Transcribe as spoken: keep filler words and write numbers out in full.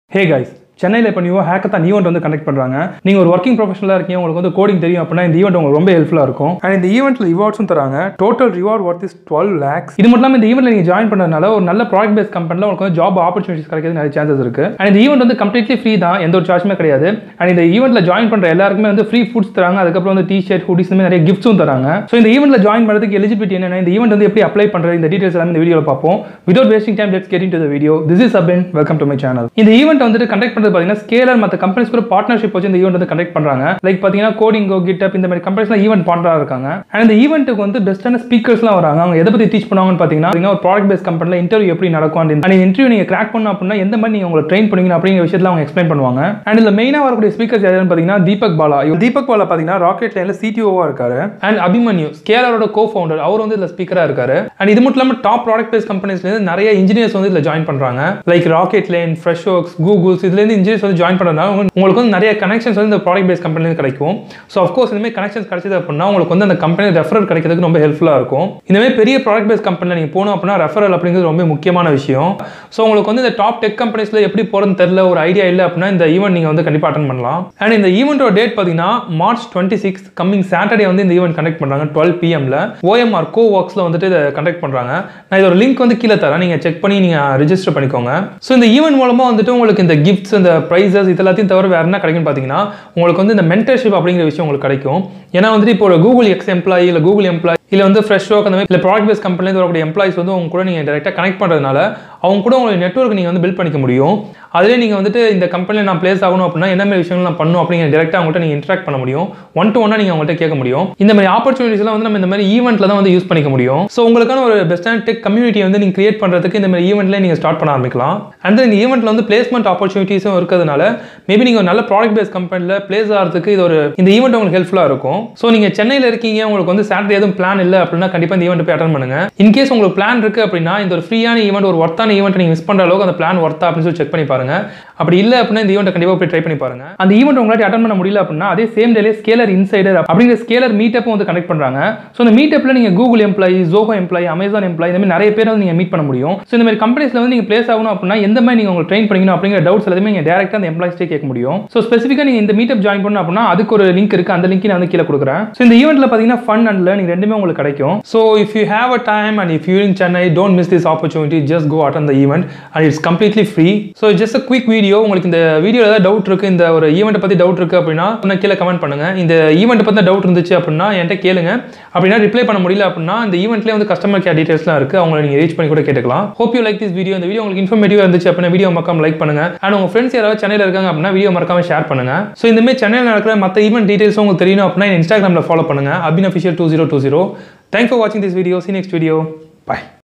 Hey guys, Chennai இப்போ நியூவா Hackathon event வந்து கண்டக்ட் பண்றாங்க. நீங்க ஒரு வர்க்கிங் ப்ரொஃபஷனலா இருக்கீங்க, உங்களுக்கு வந்து கோடிங் தெரியும் அப்படினா இந்த ஈவென்ட் உங்களுக்கு ரொம்ப ஹெல்ப்ஃபுல்லா இருக்கும். And இந்த ஈவென்ட்ல ரிவார்ட்ஸும் தராங்க. Total reward worth is twelve lakhs. இது மட்டும் இல்லாம இந்த ஈவென்ட்ல நீங்க ஜாயின் பண்ணறதுனால ஒரு நல்ல ப்ராடக்ட் பேஸ்ட் கம்பெனில உங்களுக்கு வந்து ஜாப் ஆப்பர்சூனிட்டிஸ் கிடைக்கிறதுக்கு நிறைய சான்சஸ் இருக்கு. And இந்த ஈவென்ட் வந்து கம்ப்ளீட்லி ஃப்ரீ தான், எந்த ஒரு சார்ஜுமே கிடையாது. And இந்த ஈவென்ட்ல ஜாயின் பண்ற எல்லாருக்குமே வந்து ஃப்ரீ ஃபுட்ஸ் தராங்க, அதுக்கு அப்புறம் வந்து டி-ஷர்ட், ஹூடிஸ் இந்த மாதிரி நிறைய கிஃப்ட்ஸும் தராங்க. சோ இந்த ஈவென்ட்ல ஜாயின் பண்றதுக்கு எலிஜிபிலிட்டி என்னன்னா, இந்த ஈவென்ட் வந்து எப்படி அப்ளை பண்றது இந்த டீடைல்ஸ் எல்லாம் இந்த வீடியோல பாப்போம். Without wasting time, let's get into the video. This is Abin. Welcome to my channel. இந்த ஈவென்ட் வந்து கண்டக்ட் பண்றது பாத்தீங்கன்னா SCALER மத்த கம்பெனிஸ் கூட பார்ட்னர்ஷிப் வச்சு இந்த ஈவென்ட் வந்து கண்டக்ட் பண்றாங்க. லைக் பாத்தீங்கன்னா கோடிங்கோ, GitHub இந்த மாதிரி கம்பெனிஸ்லாம் ஈவென்ட் பண்றா இருக்காங்க. அண்ட் இந்த ஈவென்ட்க்கு வந்து பெஸ்டான ஸ்பீக்கர்ஸ்லாம் வராங்க. அவங்க எதை பத்தி டீச் பண்ணுவாங்கன்னு பாத்தீங்கன்னா ஒரு ப்ராடக்ட் பேஸ்ட் கம்பெனில இன்டர்வியூ எப்படி நடக்கும் அந்த அந்த இன்டர்வியூ நீங்க கிராக் பண்ணனும் அப்படினா எந்த மாதிரி நீங்க உங்களை ட்ரெயின் பண்ணீங்க அப்படிங்கிற விஷயத்துல அவங்க எக்ஸ்பிளைன் பண்ணுவாங்க. அண்ட் இதுல மெயினா வரக்கூடிய ஸ்பீக்கர்ஸ் யாருன்னு பாத்தீங்கன்னா தீபக் பாலா. இவர் தீபக் பாலா பாத்தீங்கன்னா RocketLaneல C T O-வா இருக்காரு. அண்ட் அபின் SCALER-ஓட கோ-ஃபவுண்டர், அவர் வந்து இதுல ஸ்பீக்கரா இருக்காரு. அண்ட் இது மட்டும் இல்லாம டாப் ப்ராடக்ட் பேஸ்ட் கம்பெனிஸ்ல இருந்து நிறைய இன்ஜினியர்ஸ் வந்து இதுல ஜாயின் பண்றாங்க. லைக் RocketLane, Freshworks, Google இதுல இருந்து இன்ஜினியர்ஸ் வந்து ஜாயின் பண்றதுனால உங்களுக்கு வந்து நிறைய கனெக்ஷன்ஸ் வந்து இந்த ப்ராடக்ட் பேஸ்ட் கம்பெனில இருந்து கிடைக்கும். சோ ஆஃப் கோர்ஸ் இந்த மாதிரி கனெக்ஷன்ஸ் கிடைச்சது அப்படினா உங்களுக்கு வந்து அந்த கம்பெனி ரெஃபரல் கிடைக்கிறதுக்கு ரொம்ப ஹெல்ப்ஃபுல்லா இருக்கும். இந்த மாதிரி பெரிய ப்ராடக்ட் பேஸ்ட் கம்பெனில நீங்க போணும் அப்படினா ரெஃபரல் அப்படிங்கிறது ரொம்ப முக்கியமான விஷயம். சோ உங்களுக்கு வந்து இந்த டாப் டெக் கம்பெனிஸ்ல எப்படி போறதுன்னு தெரியல, ஒரு ஐடியா இல்ல அப்படினா இந்த ஈவென்ட் நீங்க வந்து கண்டிப்பா அட்டெண்ட் பண்ணலாம். அண்ட் இந்த ஈவென்ட்டோட டேட் பாத்தீங்கன்னா மார்ச் twenty-sixth கமிங் சாட்டர்டே வந்து இந்த ஈவென்ட் கண்டக்ட் பண்றாங்க twelve P M ல O M R CoWrksல வந்துட்டு இத கண்டக்ட் பண்றாங்க. நான் இதோட லிங்க் வந்து கீழ தரேன், நீங்க செக் பண்ணி நீங்க ரெஜிஸ்டர் பண்ணிக்கோங்க. சோ இந்த ஈவென்ட் மூலமா வந்துட்டு உங்களுக்கு இந்த கிஃப்ட்ஸ், இந்த பிரைசஸ் இதெல்லாத்தையும் தவிர வேற என்ன கிடைக்கும் பாத்தீங்கன்னா உங்களுக்கு வந்து இந்த மென்டர்ஷிப் அப்படிங்கிற விஷயம் உங்களுக்கு கிடைக்கும். ஏன்னா வந்து இப்போ ஒரு Google X எம்ப்ளாயி இல்ல Google எம்ப்ளாயி இல்ல வந்து Freshworks அந்த மாதிரி இல்ல ப்ராடக்ட் பேஸ்ட் கம்பெனில இருந்து வரக்கூடிய எம்ப்ளாயிஸ் வந்து உங்க கூட நீங்க டைரக்டா கனெக்ட் பண்றதுனால அவங்க கூட உங்க நெட்வொர்க் நீங்க வந்து பில்ட் பண்ணிக்க முடியும். அதுல நீங்க வந்துட்டு இந்த கம்பெனில நான் பிளேஸ் ஆகணும் அப்படினா என்ன மாதிரி விஷயங்கள் நான் பண்ணனும் அப்படிங்க டைரக்டா அவங்கள்ட்ட நீங்க இன்டராக்ட் பண்ண முடியும். ஒன் டு ஒன்னா நீங்க அவங்கள்ட்ட கேட்க முடியும். இந்த மாதிரி ஆப்பர்சூனிட்டிஸ் எல்லாம் வந்து நம்ம இந்த மாதிரி ஈவென்ட்ல தான் வந்து யூஸ் பண்ணிக்க முடியும். சோ உங்களுக்கான ஒரு பெஸ்டான டெக் கம்யூனிட்டி வந்து நீங்க கிரியேட் பண்றதுக்கு இந்த மாதிரி ஈவென்ட்ல நீங்க ஸ்டார்ட் பண்ண ஆரம்பிக்கலாம். அண்ட் இந்த ஈவென்ட்ல வந்து பிளேஸ்மென்ட் ஆப்பர்சூனிட்டிஸும் இருக்கிறதுனால மேபி நீங்க ஒரு நல்ல ப்ராடக்ட் பேஸ்ட் கம்பெனில பிளேஸ் ஆகிறதுக்கு இது ஒரு இந்த ஈவென்ட் உங்களுக்கு ஹெல்ப்ஃபுல்லா இருக்கும். சோ நீங்க சென்னையில இருக்கீங்க, உங்களுக்கு வந்து சாட்டர்டே எதுவும் பிளான் இல்ல அப்படினா கண்டிப்பா இந்த ஈவென்ட் போய் அட்டெண்ட் பண்ணுங்க. இன் கேஸ் உங்களுக்கு பிளான் இருக்கு அப்படினா இந்த ஒரு ஃப்ரீயான ஈவென்ட், ஒரு வர்த்தான ஈவென்ட் நீங்க மிஸ் பண்ற அளவுக்கு அந்த பிளான் வர்த்தா அப்படின்னு சொல்லி செக் பண்ணி பாருங்க. அப்படி இல்ல அப்படினா இந்த ஈவென்ட் கண்டிப்பா போய் ட்ரை பண்ணி பாருங்க. அந்த ஈவென்ட் உங்களால அட்டெண்ட் பண்ண முடியல அப்படினா அதே சேம் டேல SCALER இன்சைடர் அப்படிங்கிற SCALER மீட்டப் வந்து கனெக்ட் பண்றாங்க. சோ இந்த மீட்டப்ல நீங்க Google employee, Zoho employee, Amazon employee இந்த மாதிரி நிறைய பேர் வந்து நீங்க மீட் பண்ண முடியும். சோ இந்த மாதிரி கம்பெனிஸ்ல வந்து நீங்க பிளேஸ் ஆகணும் அப்படினா எந்த மாதிரி நீங்க உங்களை ட்ரெயின் பண்ணிக்கணும் அப்படிங்கிற டவுட்ஸ் எல்லாமே நீங்க டைரக்டா அந்த எம்ப்ளாயிஸ்டே கேட்க முடியும். சோ ஸ்பெசிஃபிக்கா நீங்க இந்த மீட்டப் ஜாயின் பண்ணனும் அப்படினா அதுக்கு ஒரு லிங்க் இருக்கு, அந்த லிங்க் நான் வந்து கீழ கொடுக்கிறேன். சோ இந்த ஈவென்ட்ல பாத்தீங்கன்னா ஃபன் அண்ட் லேர்னிங் ரெண்டுமே உங்களுக்கு கிடைக்கும். So if you have a time and if you're in Chennai, don't miss this opportunity. Just go attend the event and it's completely free. So just a quick video. உங்களுக்கு இந்த வீடியோல ஏதாவது doubt இருக்கு, இந்த ஒரு ஈவென்ட் பத்தி doubt இருக்கு அப்படினா நான் கீழ கமெண்ட் பண்ணுங்க. இந்த ஈவென்ட் பத்தி டவுட் இருந்துச்சு அப்படினா என்கிட்ட கேளுங்க. அப்படினா ரிப்ளை பண்ண முடியல அப்படினா இந்த ஈவென்ட்லயே வந்து கஸ்டமர் கேர் டீடைல்ஸ்லாம் இருக்கு, அவங்களை நீங்க ரீச் பண்ணி கூட கேட்டுக்கலாம். Hope you like this video. இந்த வீடியோ உங்களுக்கு இன்ஃபர்மேட்டிவா இருந்துச்சு அப்படினா வீடியோ மறக்காம லைக் பண்ணுங்க. and உங்க ஃப்ரெண்ட்ஸ் யாராவது சென்னையில இருக்காங்க அப்படினா வீடியோ மறக்காம ஷேர் பண்ணுங்க. சோ இந்த மாதிரி சென்னையில நடக்கிற மத்த ஈவென்ட் டீடைல்ஸ் உங்களுக்கு தெரியணும் அப்படினா இன்ஸ்டாகிராம்ல ஃபாலோ பண்ணுங்க abin official twenty twenty. Thanks for watching this video. See you next video. Bye.